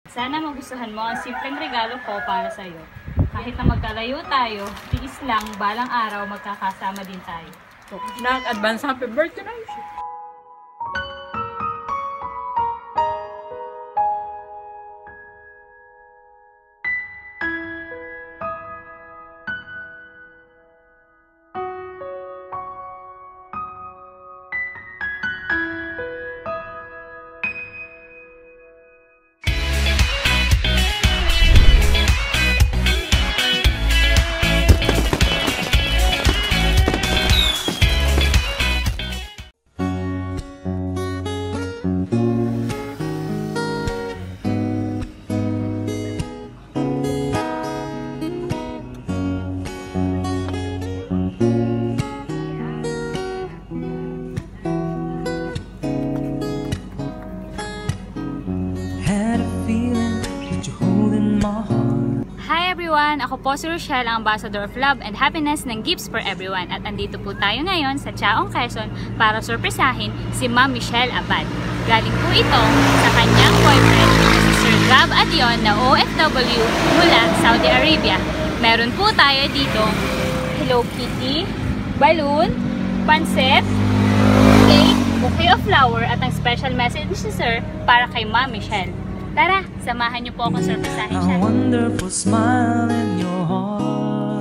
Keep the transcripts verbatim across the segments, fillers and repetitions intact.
Sana magustuhan mo ang simpleng regalo ko para sa'yo. Kahit na magkalayo tayo, tiis lang, balang araw magkakasama din tayo. So, nag-advance happy birthday na siya. Hi everyone! Ako po si Rochelle, ang Ambassador of Love and Happiness ng Gifts for Everyone. At andito po tayo ngayon sa Chaong, Quezon para sorpresahin si Ma'am Michelle Abad. Galing po ito sa kanyang boyfriend, si Sir Gab Adion na O F W mula Saudi Arabia. Meron po tayo dito Hello Kitty, balloon, pancit, cake, bouquet of flower at ang special message ni Sir para kay Ma'am Michelle. Tara, samahan niyo po akong sorpresahin siya. A wonderful smile in your heart.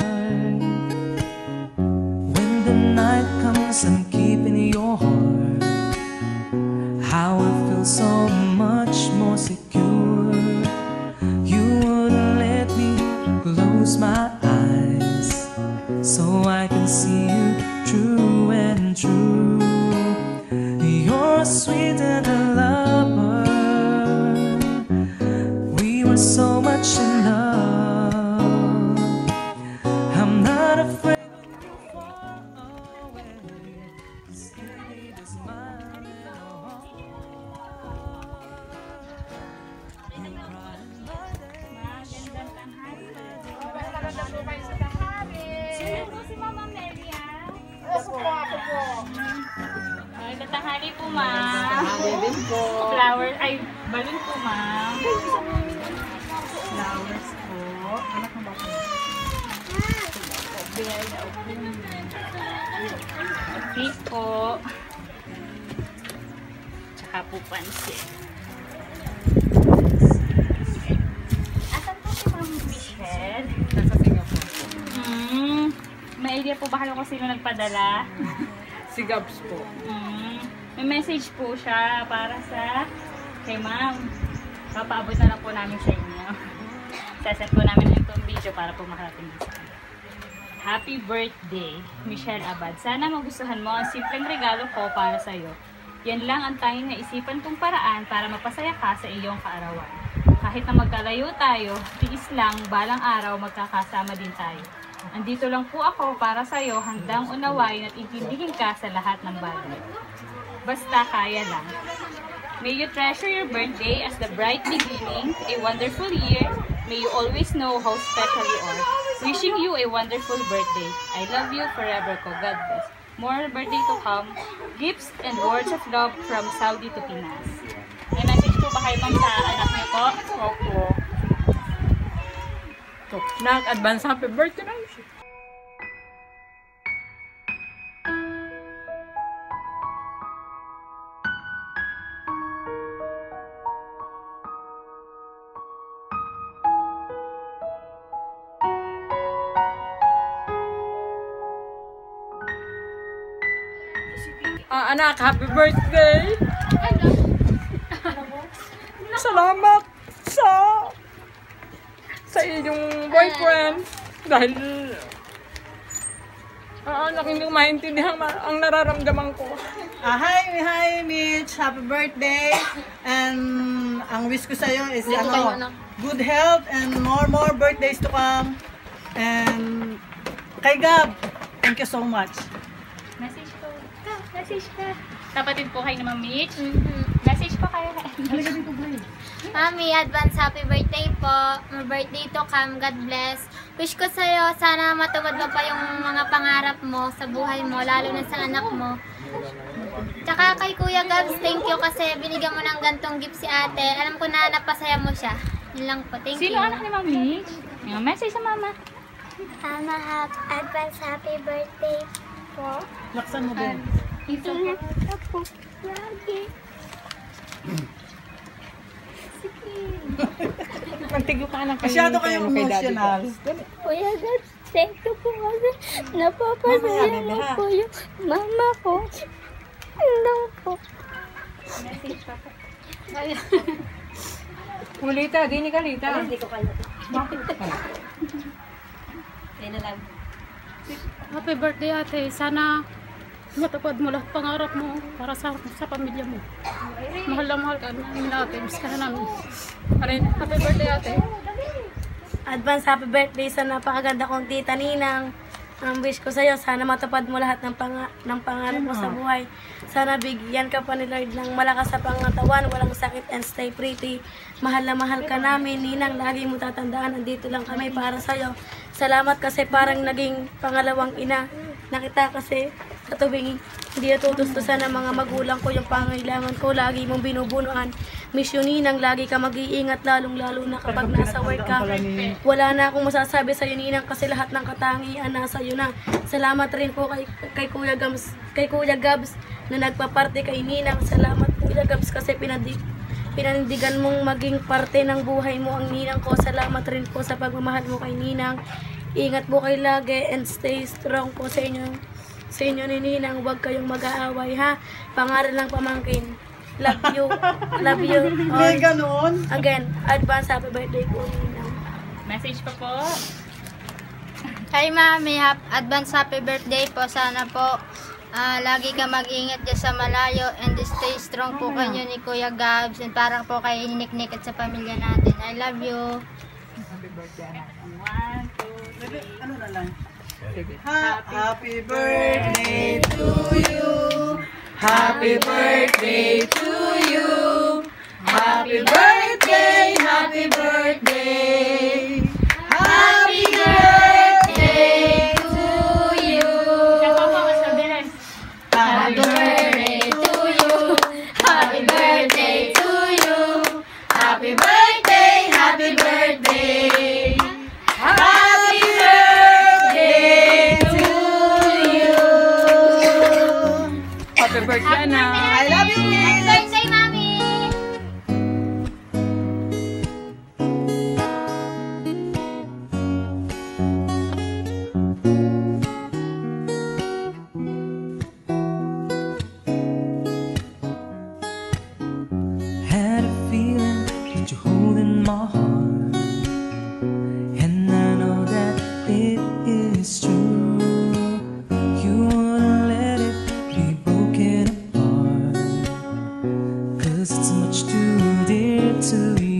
When the night comes, I'm keeping your heart. How I feel so much more secure. You wouldn't let me close my eyes, so I can see you true and true. You're sweet and a lover. So much in love. I'm not afraid to fall away. See the smile in your heart. You brighten my day. Magandang tanghali. Magandang po kayo sa tanghali. Sino po si Mama Melia? Ako po, ako po. Magandang tanghali po, Ma'am. Tanghali din po. Flower, ay, balloon po, Ma'am. Flowers po. Anak ng bata. Bear na open. Cake po. Tsaka po pansit. Asan po si Ma'am Michelle? Nasa Singapore. Hmm. May idea po ba kayo kung sino nagpadala? Si Gabs po. Hmm. May message po siya para sa kay Ma'am. Papaabot na lang po namin sa inyo. Saset po namin itong video para po makarating sa inyo. Happy birthday, Michelle Abad. Sana magustuhan mo ang simpleng regalo ko para sa iyo. Yan lang ang tanging naisipan kong paraan para mapasaya ka sa iyong kaarawan. Kahit na magkalayo tayo, tiis lang, balang araw magkakasama din tayo. Andito lang po ako para sa iyo, handang unawain at intindihin ka sa lahat ng bagay. Basta kaya lang. May you treasure your birthday as the bright beginning, a wonderful year. May you always know how special you are. Wishing you a wonderful birthday. I love you forever ko. God bless. More birthday to come. Gifts and words of love from Saudi to Pinas. May message po ba kayo, Ma'am, sa anak niyo po? Opo. So, nag-advance happy birthday na siya. Ah, anak, happy birthday! Salamat sa sa inyong boyfriend dahil ah, anak, hindi ko maintindihan ang nararamdaman ko. Ah, hi, hi Mitch. Happy birthday. And ang wish ko sa iyo is ano, good health and more more birthdays to come. And kay Gab, thank you so much. Message po. Message ka. Kapatid po kayo naman, Mitch. Mm-hmm. Message po kayo. Mami, advance happy birthday po. My birthday to come. God bless. Wish ko sa'yo, sana matupad mo pa yung mga pangarap mo sa buhay mo, lalo na sa anak mo. Tsaka kay Kuya Gabs, thank you kasi binigyan mo ng gantong gift si ate. Alam ko na napasaya mo siya. Yun lang po. Thank Sino you. anak ni Ma'am Mitch? Yung message sa mama. Mama, have advance happy birthday po. Laksan mo din. Ingat ka po. Lagi. Sige. Magtigo ka na kayo. Masyado kayong emotional. Kuya God, thank you po kasi napapasaya mo po yung mama ko. Yun lang po. Ulita, di ni Kalita. Hindi ko kaya. Kaya na lang. Happy birthday ate. Sana matupad mo lahat pangarap mo para sa sa pamilya mo. Mahal na mahal ka namin ate. Miss ka na namin. Aray, happy birthday ate. Advance happy birthday sa napakaganda kong tita Ninang. Ang wish ko sa'yo, sana matupad mo lahat ng, pang ng pangarap mo sa buhay. Sana bigyan ka pa ni Lord ng malakas sa pangatawan, walang sakit, and stay pretty. Mahal na mahal ka namin, Ninang. Lagi mo tatandaan, andito lang kami para sa'yo. Salamat kasi parang naging pangalawang ina. Nakita kasi sa tubing hindi natutustusan ng mga magulang ko yung pangailangan ko. Lagi mong binubunuan. Mission Ninang, lagi ka mag-iingat lalong-lalo na kapag nasa work ka. Wala na akong masasabi sa iyo, Ninang, kasi lahat ng katangian nasa iyo na. Salamat rin po kay, kay Kuya Gabs, kay Kuya Gabs na nagpaparte kay Ninang. Salamat Kuya Gabs kasi pinadig Pinandigan mong maging parte ng buhay mo ang Ninang ko. Salamat rin po sa pagmamahal mo kay Ninang. Ingat po kayo lagi and stay strong po sa inyo. Sa inyo ni Ninang, huwag kayong mag-aaway ha. Pangaral ng pamangkin. Love you. Love you. May ganoon. Again, advance happy birthday po, Ninang. Message pa po. Hi Mami, hap advance happy birthday po. Sana po ah, lagi ka mag-ingat dyan sa malayo and stay strong po kayo ni Kuya Gabs and parang po kayo hinik-nik at sa pamilya natin. I love you. Happy birthday, anak. One, two, Bebe, ano na lang? Sige. Ha- Happy birthday to you. Happy birthday to you. Happy birthday, happy birthday. Happy birthday to you. Isa pa po, mas mabilis. Happy birthday to you. Happy birthday to you. Happy birthday, happy birthday. Happy birthday to you. Happy birthday, anak. I love you, Happy Miss. birthday, Mami! Had a feeling that you're holding my heart, and I know that it is true. You wouldn't let it be broken apart, 'cause it's much too dear to you.